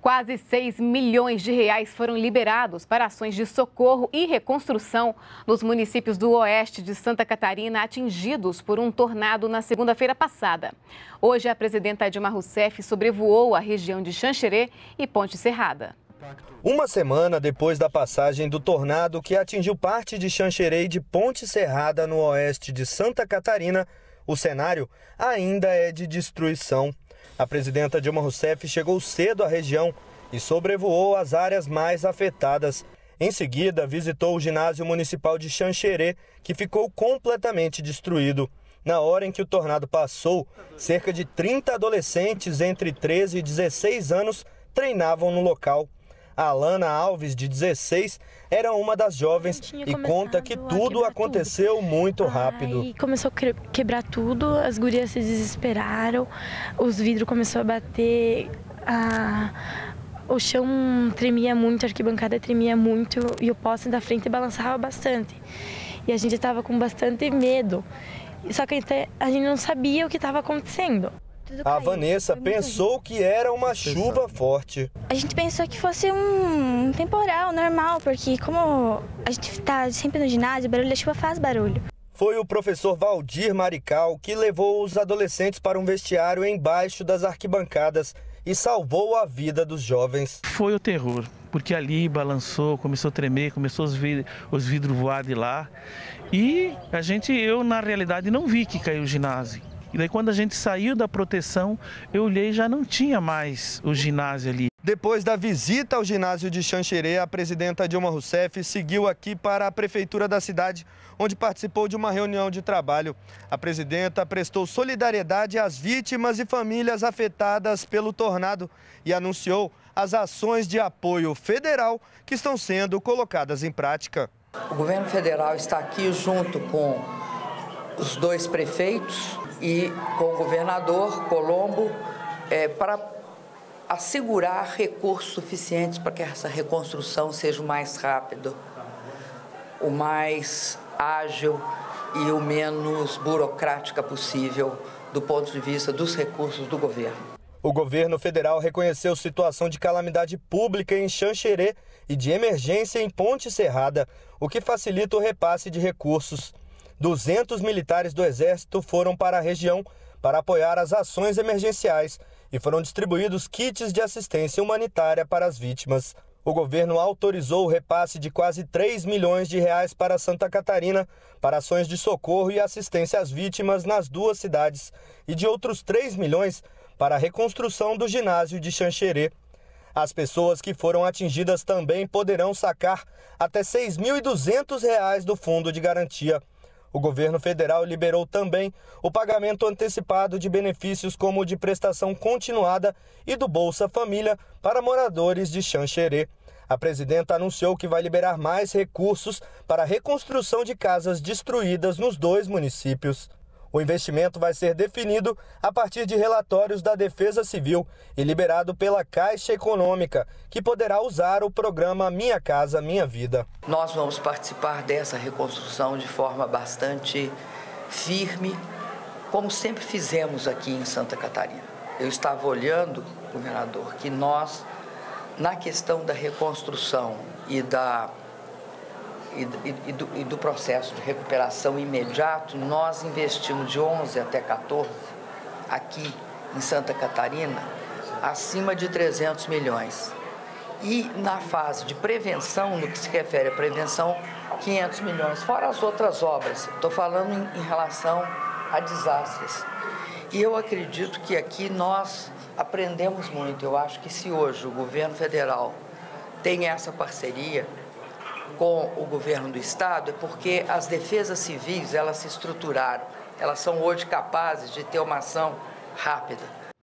Quase 6 milhões de reais foram liberados para ações de socorro e reconstrução nos municípios do oeste de Santa Catarina atingidos por um tornado na segunda-feira passada. Hoje, a presidenta Dilma Rousseff sobrevoou a região de Xanxerê e Ponte Serrada. Uma semana depois da passagem do tornado que atingiu parte de Xanxerê e de Ponte Serrada no oeste de Santa Catarina, o cenário ainda é de destruição. A presidenta Dilma Rousseff chegou cedo à região e sobrevoou as áreas mais afetadas. Em seguida, visitou o ginásio municipal de Xanxerê, que ficou completamente destruído. Na hora em que o tornado passou, cerca de 30 adolescentes entre 13 e 16 anos treinavam no local. A Alana Alves, de 16, era uma das jovens e conta que tudo aconteceu muito rápido. Aí começou a quebrar tudo, as gurias se desesperaram, os vidros começaram a bater, o chão tremia muito, a arquibancada tremia muito e o poste da frente balançava bastante. E a gente estava com bastante medo, só que a gente não sabia o que estava acontecendo. A Vanessa pensou que era uma chuva forte. A gente pensou que fosse um temporal normal, porque como a gente está sempre no ginásio, o barulho da chuva faz barulho. Foi o professor Valdir Marical que levou os adolescentes para um vestiário embaixo das arquibancadas e salvou a vida dos jovens. Foi o terror, porque ali balançou, começou a tremer, começou os vidros voar de lá. E eu na realidade não vi que caiu o ginásio. E daí quando a gente saiu da proteção, eu olhei e já não tinha mais o ginásio ali. Depois da visita ao ginásio de Xanxerê, a presidenta Dilma Rousseff seguiu aqui para a prefeitura da cidade, onde participou de uma reunião de trabalho. A presidenta prestou solidariedade às vítimas e famílias afetadas pelo tornado e anunciou as ações de apoio federal que estão sendo colocadas em prática. O governo federal está aqui junto com os dois prefeitos e com o governador Colombo para assegurar recursos suficientes para que essa reconstrução seja o mais rápido, o mais ágil e o menos burocrática possível do ponto de vista dos recursos do governo. O governo federal reconheceu situação de calamidade pública em Xanxerê e de emergência em Ponte Serrada, o que facilita o repasse de recursos. 200 militares do Exército foram para a região para apoiar as ações emergenciais e foram distribuídos kits de assistência humanitária para as vítimas. O governo autorizou o repasse de quase 3 milhões de reais para Santa Catarina para ações de socorro e assistência às vítimas nas duas cidades e de outros 3 milhões para a reconstrução do ginásio de Xanxerê. As pessoas que foram atingidas também poderão sacar até R$ 6.200 do fundo de garantia. O governo federal liberou também o pagamento antecipado de benefícios como o de prestação continuada e do Bolsa Família para moradores de Xanxerê. A presidenta anunciou que vai liberar mais recursos para a reconstrução de casas destruídas nos dois municípios. O investimento vai ser definido a partir de relatórios da Defesa Civil e liberado pela Caixa Econômica, que poderá usar o programa Minha Casa Minha Vida. Nós vamos participar dessa reconstrução de forma bastante firme, como sempre fizemos aqui em Santa Catarina. Eu estava olhando, governador, que nós, na questão da reconstrução e do processo de recuperação imediato, nós investimos de 11 até 14, aqui em Santa Catarina, acima de 300 milhões. E na fase de prevenção, no que se refere à prevenção, 500 milhões, fora as outras obras. Estou falando em relação a desastres. E eu acredito que aqui nós aprendemos muito. Eu acho que se hoje o governo federal tem essa parceria com o governo do estado, é porque as defesas civis, elas se estruturaram, elas são hoje capazes de ter uma ação rápida.